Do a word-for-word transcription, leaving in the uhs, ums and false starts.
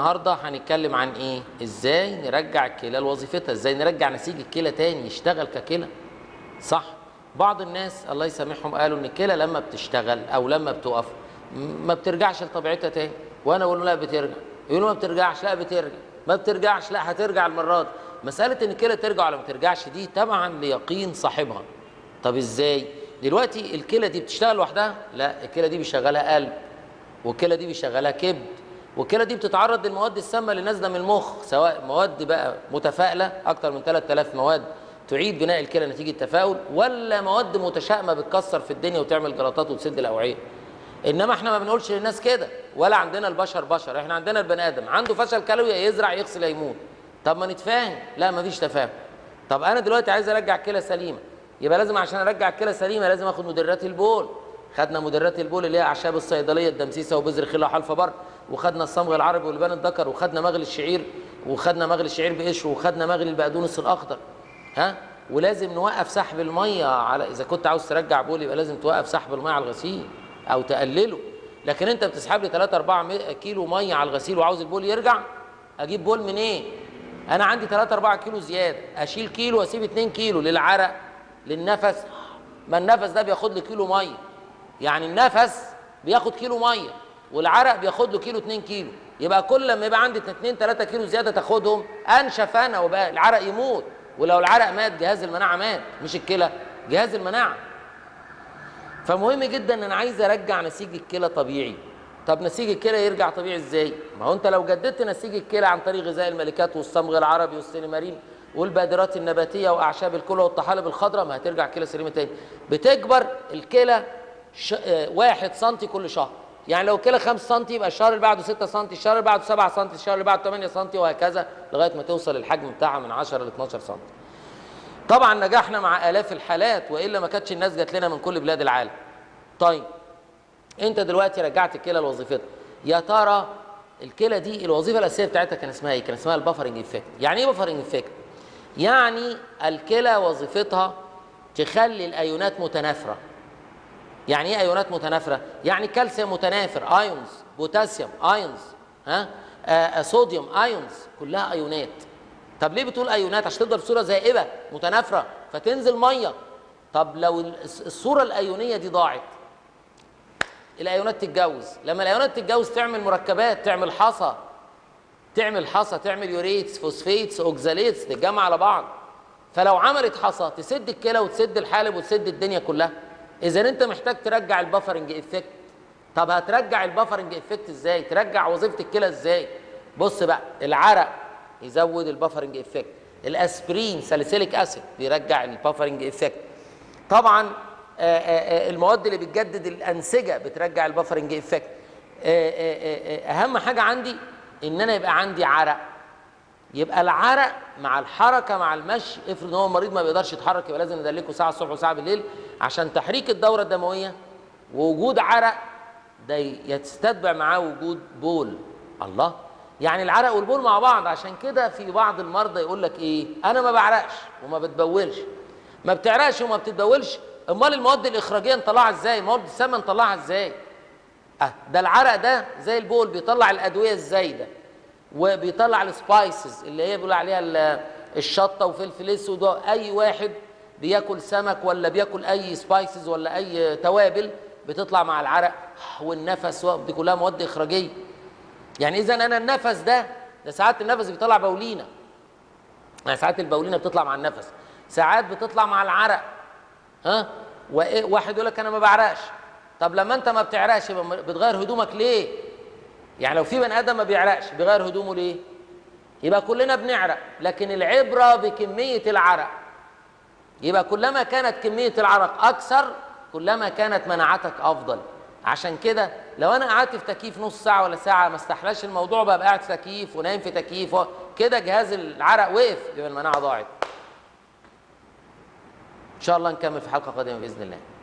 النهارده هنتكلم عن ايه؟ ازاي نرجع الكلى لوظيفتها، ازاي نرجع نسيج الكلى تاني يشتغل ككلى. صح؟ بعض الناس الله يسامحهم قالوا ان الكلى لما بتشتغل او لما بتقف ما بترجعش لطبيعتها تاني، وانا اقول له لا بترجع، يقولوا ما بترجعش، لا بترجع، ما بترجعش، لا هترجع المره دي. مساله ان الكلى ترجع ولا ما ترجعش دي طبعا ليقين صاحبها. طب ازاي؟ دلوقتي الكلى دي بتشتغل لوحدها؟ لا، الكلى دي بيشغلها قلب، والكلى دي بيشغلها كبد، والكلى دي بتتعرض للمواد السامه اللي نازله من المخ، سواء مواد بقى متفائله اكتر من ثلاثة آلاف مواد تعيد بناء الكلى نتيجه تفاؤل، ولا مواد متشائمه بتكسر في الدنيا وتعمل جلطات وتسد الاوعيه. انما احنا ما بنقولش للناس كده، ولا عندنا البشر بشر، احنا عندنا البني ادم عنده فشل كلوي، يزرع يغسل يموت. طب ما نتفاهم؟ لا مفيش تفاهم. طب انا دلوقتي عايز ارجع كلى سليمه، يبقى لازم عشان ارجع الكلى سليمه لازم اخد مدرات البول. خدنا مدرات البول اللي هي اعشاب الصيدليه، الدمسيسه وبذر خله وحلفه بر، وخدنا الصمغ العربي ولبان الذكر، وخدنا مغلي الشعير، وخدنا مغلي الشعير بقشره، وخدنا مغلي البقدونس الاخضر. ها؟ ولازم نوقف سحب الميه على، اذا كنت عاوز ترجع بول يبقى لازم توقف سحب الميه على الغسيل او تقلله. لكن انت بتسحب لي ثلاثة أربعة كيلو ميه على الغسيل وعاوز البول يرجع، اجيب بول منين؟ إيه؟ انا عندي ثلاثة أربعة كيلو زياده، اشيل كيلو واسيب اتنين كيلو للعرق للنفس. ما النفس ده بياخد له كيلو ميه، يعني النفس بياخد كيلو ميه والعرق بياخد له كيلو اتنين كيلو، يبقى كل لما يبقى عندي اتنين ثلاثة كيلو زياده تاخدهم انشف انا وبقى العرق يموت. ولو العرق مات جهاز المناعه مات، مش الكلى، جهاز المناعه. فمهم جدا ان انا عايز ارجع نسيج الكلى طبيعي. طب نسيج الكلى يرجع طبيعي ازاي؟ ما هو انت لو جددت نسيج الكلى عن طريق غذاء الملكات والصمغ العربي والسينمارين والبادرات النباتيه واعشاب الكلى والطحالب الخضراء، ما هترجع كلى سليمه تاني. بتكبر الكلى ش... واحد سنتي كل شهر، يعني لو الكلى خمسة سنتي يبقى الشهر اللي بعده ستة سنتي، الشهر اللي بعده سبعة سنتي، الشهر اللي بعده ثمانية سنتي، وهكذا لغايه ما توصل الحجم بتاعها من عشرة ل اتناشر سنتي. طبعا نجحنا مع الاف الحالات، والا ما كانتش الناس جات لنا من كل بلاد العالم. طيب انت دلوقتي رجعت الكلى لوظيفتها، يا ترى الكلى دي الوظيفه الاساسيه بتاعتها كان اسمها ايه؟ كان اسمها البفرنج افكت. يعني ايه بفرنج افكت؟ يعني الكلى وظيفتها تخلي الايونات متنافره. يعني ايه ايونات متنافره؟ يعني كالسيوم متنافر ايونز، بوتاسيوم ايونز، ها آه صوديوم ايونز، كلها ايونات. طب ليه بتقول ايونات؟ عشان تفضل بصوره زائبه متنافره فتنزل ميه. طب لو الصوره الايونيه دي ضاعت، الايونات تتجوز، لما الايونات تتجوز تعمل مركبات، تعمل حصى، تعمل حصى تعمل يوريتس فوسفيتس اوكزاليتس تتجمع على بعض. فلو عملت حصى تسد الكلى وتسد الحالب وتسد الدنيا كلها. اذا انت محتاج ترجع البفرنج افكت. طب هترجع البفرنج افكت ازاي؟ ترجع وظيفه الكلى ازاي؟ بص بقى، العرق يزود البفرنج افكت، الاسبرين ساليسيليك اسيد بيرجع البفرنج افكت. طبعا آآ آآ المواد اللي بتجدد الانسجه بترجع البفرنج افكت. اهم حاجه عندي ان انا يبقى عندي عرق. يبقى العرق مع الحركه مع المشي، افرض هو مريض ما بيقدرش يتحرك يبقى لازم ندلكه ساعه الصبح وساعه بالليل عشان تحريك الدوره الدمويه، ووجود عرق ده يستتبع معاه وجود بول. الله، يعني العرق والبول مع بعض. عشان كده في بعض المرضى يقول لك ايه؟ انا ما بعرقش وما بتبولش. ما بتعرقش وما بتتبولش، امال المواد الاخراجيه نطلعها ازاي؟ المواد السامه نطلعها ازاي؟ اه ده العرق ده زي البول بيطلع الادويه الزايده، وبيطلع السبايسز اللي هي بيقول عليها الشطه وفلفل اسود. اي واحد بياكل سمك ولا بياكل اي سبايسز ولا اي توابل بتطلع مع العرق والنفس، دي كلها مواد اخراجيه. يعني اذا انا النفس ده ده ساعات النفس بيطلع بولينه، يعني ساعات البولينه بتطلع مع النفس، ساعات بتطلع مع العرق. ها؟ واحد يقول لك انا ما بعرقش. طب لما انت ما بتعرقش يبقى بتغير هدومك ليه؟ يعني لو في بني ادم ما بيعرقش بيغير هدومه ليه؟ يبقى كلنا بنعرق، لكن العبره بكميه العرق. يبقى كلما كانت كميه العرق اكثر كلما كانت مناعتك افضل. عشان كده لو انا قعدت في تكييف نص ساعه ولا ساعه ما استحلاش الموضوع، بقى قاعد في تكييف ونايم في تكييف كده جهاز العرق وقف، يبقى المناعه ضاعت. ان شاء الله نكمل في حلقه قادمه باذن الله.